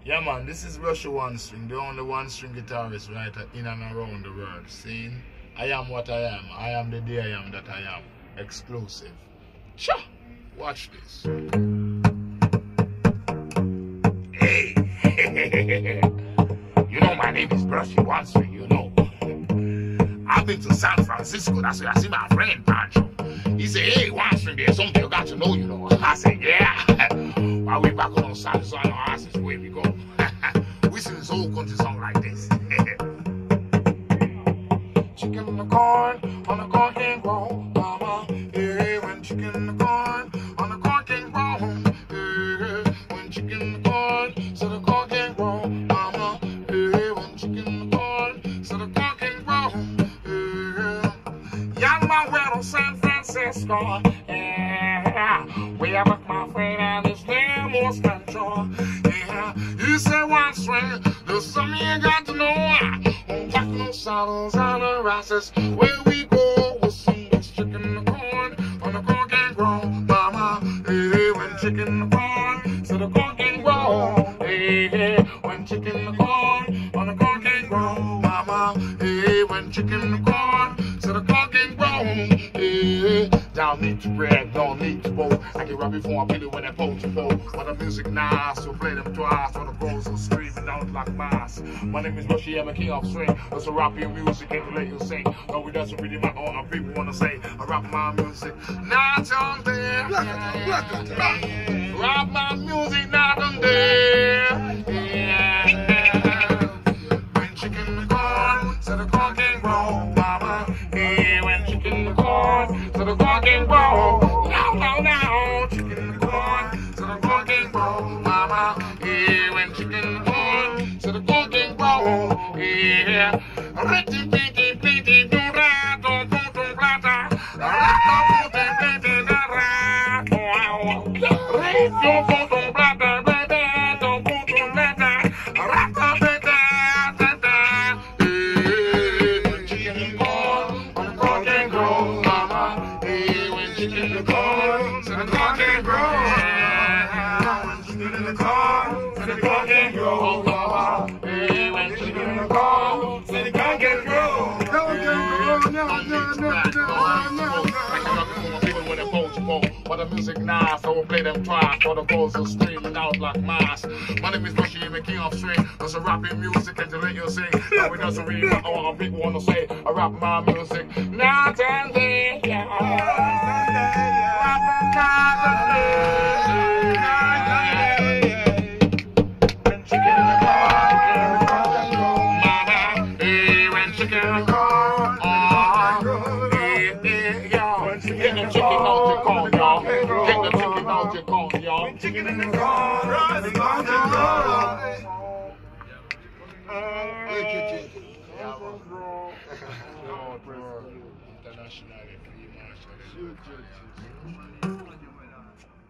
Yeah, man, this is Brushy One String, the only one string guitarist right in and around the world. Seeing, I am what I am. I am the day I am that I am. Exclusive. Sure. Watch this. Hey. You know my name is Brushy One String, you know. I've been to San Francisco, that's where I see my friend Pancho. He said, hey, One String, there's something you got to know, you know. I said, yeah. While we back on San Francisco, this is where we go. We sing this whole country song like this. Chicken in the corn, on the corn can grow, mama. Hey, when chicken in the corn, on the corn can grow. Hey, when chicken in the corn, so the corn can grow, mama. Hey, when chicken in the corn, so the corn can grow. Young man, we're on San Francisco. Yeah, we have my friend and his name was Pancho. Yeah, he said One String, there's something you got to know. On Techno saddles and the rasses, where we go, we'll see this chicken in the corn, on the corn can grow, mama. Hey, when chicken in the corn, so the corn can grow. Hey, when chicken in the corn, on the corn can grow, mama. Hey, when chicken in the corn, so the corn can grow. Hey, don't need to brag, don't need to boast. I can rap before I put it when I poach and bow. When the music nice, so play them twice. When the girls are screaming out like mice. My name is Brushy, I'm a king of swing. That's a rap your music and to let you sing. No, it doesn't really matter what people wanna say. I rap my music, not on there. Rap my music, not on there. Yeah. When chicken in the corn, so the corn can grow, mama. Yeah, when chicken in the corn, so the corn can grow. No, chicken in the corn, so the corn can grow, mama. Yeah, when chicken in the corn, so the corn can grow. Yeah, pretty, pretty, pretty, do that, don't put on plata. Don't put on plata, baby, don't put on plata. Chicken in the corn, on the corn can grow, mama. Hey, when chicken in the corn, so the corn can grow. Chicken in the corn, so the corn can grow, mama. Hey, when chicken in the corn, so the corn can grow. But the music nice, so we'll play them twice. For the girls are screaming out like mice. My name is Brushy, I'm a king of swing. That's a rapping music and to let you sing. No, it doesn't really matter what people want to say. I rap my music night and day. Yeah. When chicken in the corn, mama. Hey, when chicken in the corn, get the chicken out your corn, y'all. Get the chicken out your corn, y'all. Chicken in the corn, the corn can grow. International free marshal.